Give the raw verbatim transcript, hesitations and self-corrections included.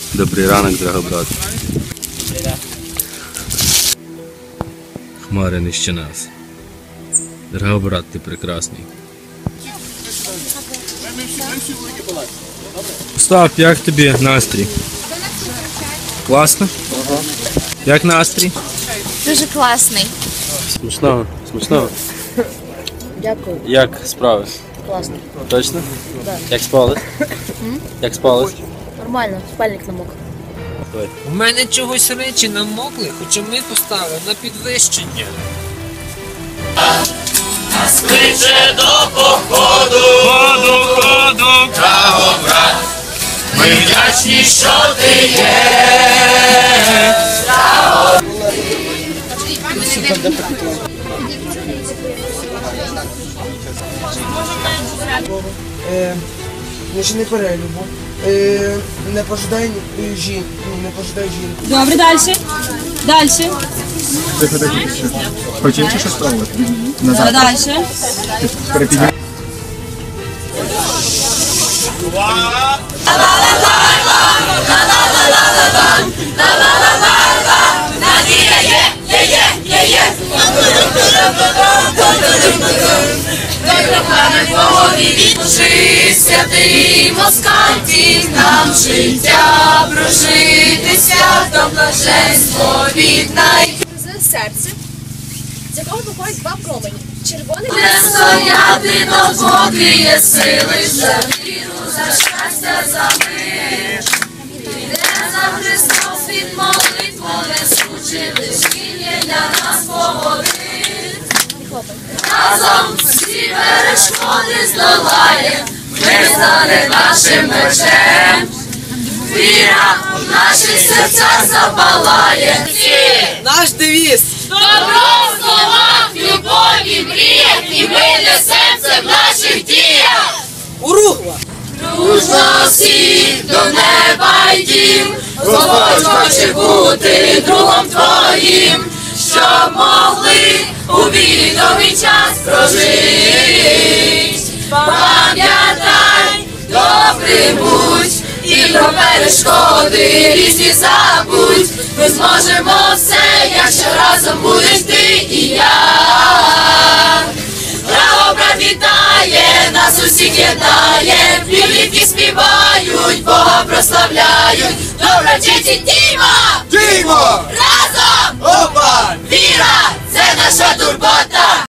Добрий ранок, Драгобрат. Хмари нижче нас. Драгобрат, ти прекрасний. Остап, як тобі настрій? Класно? Ага. Як настрій? Дуже класний. Смачного, смачного. Дякую. Як справи? Класно. Точно? Да. Як спали? Як спали? Нормально, спальник намок. У мене чогось речі намокли, хоча ми поставили на підвищення. Нас кличе до походу, ходу, ходу, Драгобрат. Ми вдячні, що ти є. Не жени перелюбу, е, не пожидай жін, не пожидай жінку. Добре, далі. Далі. Хотів чи щось спробувати? Добре, далі. Перепідняти. Надія є, є, є, є, є. Добре, Богові відчи, святий москальці, нам життя прожити, свято блаженство віднай. Серце, з якого виходять два промені. Червоний Не стояти допоки є сили, за віру, за щастя, за мир. Іде за Христом під молитву несучи, лиш Він є для нас погоди. Разом всі перешкоди здолаєм, ми стане нашим мечем. Віра в наших серцях запалає. Наш девіз! Добро в словах, любові, мріях, і ми несем це в наших діях. Уругва! Дружно всіх до неба йдім, Господь хоче бути другом твоїм, щоб могли у відомий час прожить. Пам'ятай, добрий будь, і про перешкоди різні забудь. Ми зможемо все, якщо разом будеш ти і я. Драгобрат вітає, нас усіх єднає, білівки співають, Бога прославляють. Добра честь, діма! Дімо! Разом! Опа! Віра! Це наша турбота!